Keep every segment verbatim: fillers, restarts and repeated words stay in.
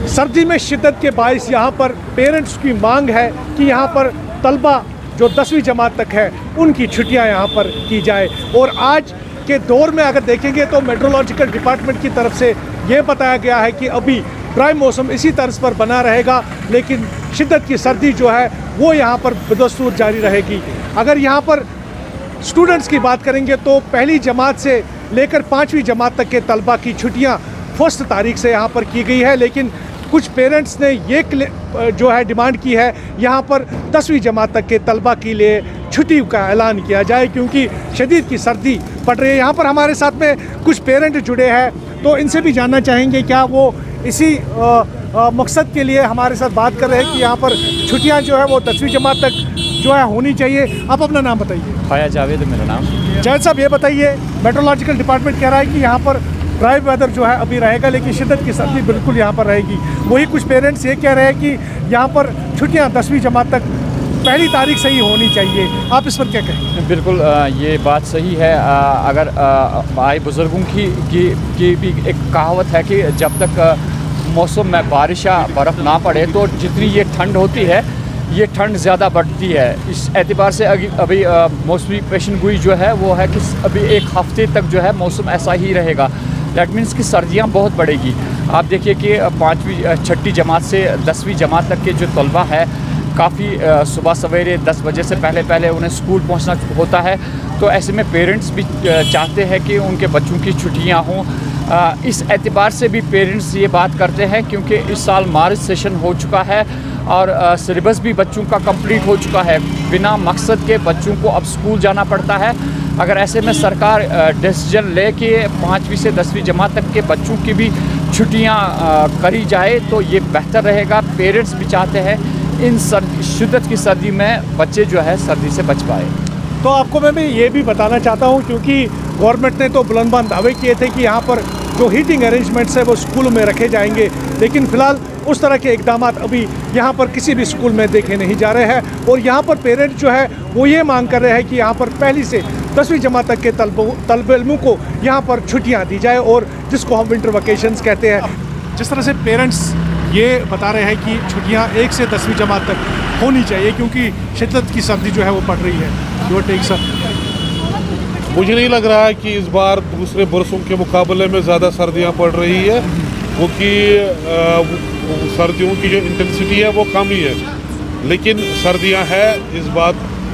सर्दी में शिद्दत के बाइस यहाँ पर पेरेंट्स की मांग है कि यहाँ पर तलबा जो दसवीं जमात तक है उनकी छुट्टियाँ यहाँ पर की जाए। और आज के दौर में अगर देखेंगे तो मेट्रोलॉजिकल डिपार्टमेंट की तरफ से ये बताया गया है कि अभी ड्राई मौसम इसी तर्ज पर बना रहेगा, लेकिन शिद्दत की सर्दी जो है वो यहाँ पर बदस्तूर जारी रहेगी। अगर यहाँ पर स्टूडेंट्स की बात करेंगे तो पहली जमात से लेकर पाँचवीं जमात तक के तलबा की छुट्टियाँ फर्स्ट तारीख से यहाँ पर की गई है, लेकिन कुछ पेरेंट्स ने ये जो है डिमांड की है यहाँ पर दसवीं जमात तक के तलबा के लिए छुट्टी का ऐलान किया जाए, क्योंकि शदीद की सर्दी पड़ रही है। यहाँ पर हमारे साथ में कुछ पेरेंट जुड़े हैं, तो इनसे भी जानना चाहेंगे क्या वो इसी आ, आ, मकसद के लिए हमारे साथ बात कर रहे हैं कि यहाँ पर छुट्टियाँ जो है वो दसवीं जमात तक जो है होनी चाहिए। आप अपना नाम बताइए। खाया जावेद मेरा नाम। जावेद साहब, ये बताइए, मेट्रोलॉजिकल डिपार्टमेंट कह रहा है कि यहाँ पर ड्राई वेदर जो है अभी रहेगा, लेकिन शिद्दत की सर्दी बिल्कुल यहाँ पर रहेगी। वही कुछ पेरेंट्स ये कह रहे हैं कि यहाँ पर छुट्टियाँ दसवीं जमात तक पहली तारीख से ही होनी चाहिए। आप इस पर क्या कहें? बिल्कुल ये बात सही है। अगर आए बुज़ुर्गों की, की की भी एक कहावत है कि जब तक मौसम में बारिश या बर्फ़ ना पड़े तो जितनी ये ठंड होती है ये ठंड ज़्यादा बढ़ती है। इस एतबार से अभी अभी मौसमी पेशन गोई जो है वो है कि अभी एक हफ़्ते तक जो है मौसम ऐसा ही रहेगा। दैट मीन्स कि सर्दियाँ बहुत बढ़ेगी। आप देखिए कि पाँचवीं छठी जमात से दसवीं जमात तक के जो तलबा है काफ़ी सुबह सवेरे दस बजे से पहले पहले उन्हें स्कूल पहुंचना होता है, तो ऐसे में पेरेंट्स भी चाहते हैं कि उनके बच्चों की छुट्टियां हों। इस एतबार से भी पेरेंट्स ये बात करते हैं क्योंकि इस साल मार्च सेशन हो चुका है और सिलेबस भी बच्चों का कंप्लीट हो चुका है। बिना मकसद के बच्चों को अब स्कूल जाना पड़ता है। अगर ऐसे में सरकार डिसीजन ले कि पाँचवीं से दसवीं जमात तक के बच्चों की भी छुट्टियाँ करी जाए तो ये बेहतर रहेगा। पेरेंट्स भी चाहते हैं इन सर्दी शिद्दत की सर्दी में बच्चे जो है सर्दी से बच पाए। तो आपको मैं भी ये भी बताना चाहता हूँ, क्योंकि गवर्नमेंट ने तो बुलंदबान दावे किए थे कि यहाँ पर जो हीटिंग अरेंजमेंट्स है वो स्कूलों में रखे जाएंगे, लेकिन फ़िलहाल उस तरह के इकदाम अभी यहाँ पर किसी भी स्कूल में देखे नहीं जा रहे हैं। और यहाँ पर पेरेंट जो है वो ये मांग कर रहे हैं कि यहाँ पर पहली से दसवीं जमात तक के तलबे इल्मों को यहाँ पर छुट्टियाँ दी जाए, और जिसको हम विंटर वकेशंस कहते हैं। जिस तरह से पेरेंट्स ये बता रहे हैं कि छुट्टियां एक से दसवीं जमात तक होनी चाहिए क्योंकि शिद्दत की सर्दी जो है वो पड़ रही है। Your take sir. मुझे नहीं लग रहा है कि इस बार दूसरे बरसों के मुकाबले में ज़्यादा सर्दियां पड़ रही है, क्योंकि सर्दियों की जो इंटेंसिटी है वो कम ही है, लेकिन सर्दियां है इस बात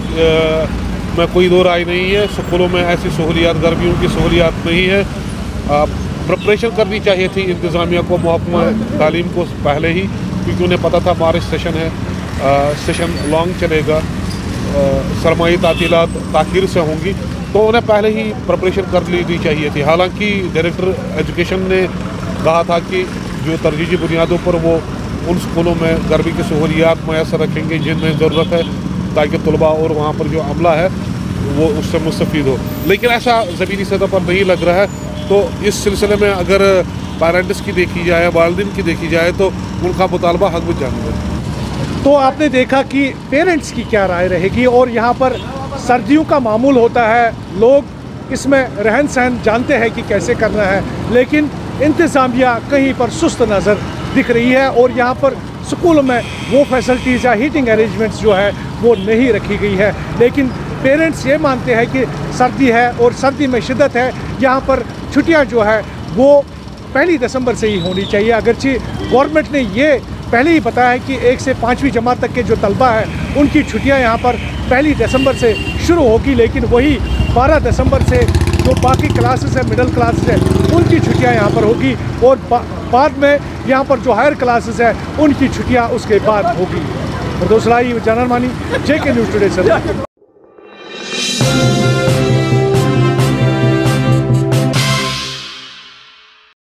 आ, में कोई दो राय नहीं है। स्कूलों में ऐसी सहूलियात, गर्मियों की सहूलियात नहीं है। प्रिपरेशन करनी चाहिए थी इंतज़ामिया को, महकमा तालीम को पहले ही, क्योंकि उन्हें पता था मार्च सेशन है, आ, सेशन लॉन्ग चलेगा, सरमाई तातीलात ताख़ीर से होंगी, तो उन्हें पहले ही प्रिपरेशन कर ली चाहिए थी। हालांकि डायरेक्टर एजुकेशन ने कहा था कि जो तरजीही बुनियादों पर वो उन स्कूलों में गर्मी की सहूलियात मैसर रखेंगे जिनमें ज़रूरत है, ताकि तलबा और वहाँ पर जो अमला है वो उससे मुस्तफ़ीद हो, लेकिन ऐसा ज़मीनी सतह पर नहीं लग रहा है। तो इस सिलसिले में अगर पेरेंट्स की देखी जाए, वालिदैन की देखी जाए, तो उनका मुतालबा हक बुझ जाना है। तो आपने देखा कि पेरेंट्स की क्या राय रहेगी, और यहाँ पर सर्दियों का मामूल होता है, लोग इसमें रहन सहन जानते हैं कि कैसे करना है, लेकिन इंतज़ामिया कहीं पर सुस्त नज़र दिख रही है, और यहाँ पर स्कूलों में वो फैसिलिटीज़ या हीटिंग अरेंजमेंट्स जो है वो नहीं रखी गई है। लेकिन पेरेंट्स ये मानते हैं कि सर्दी है और सर्दी में शिद्दत है, यहाँ पर छुट्टियाँ जो है वो पहली दिसंबर से ही होनी चाहिए। अगरचे गवर्नमेंट ने ये पहले ही बताया है कि एक से पाँचवीं जमात तक के जो तलबा है उनकी छुट्टियाँ यहाँ पर पहली दिसंबर से शुरू होगी, लेकिन वही बारह दिसंबर से जो बाकी क्लासेस है, मिडिल क्लासेस है, उनकी छुट्टियाँ यहाँ पर होगी, और बा, बाद में यहाँ पर जो हायर क्लासेस है उनकी छुट्टियाँ उसके बाद होगी। और दूसरा ही जानर मानी जे के न्यूज़ टुडे सर।